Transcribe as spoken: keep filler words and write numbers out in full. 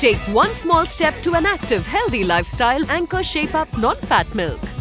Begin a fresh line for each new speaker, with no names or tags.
Take one small step to an active, healthy lifestyle. Anchor Shape Up Non-Fat Milk.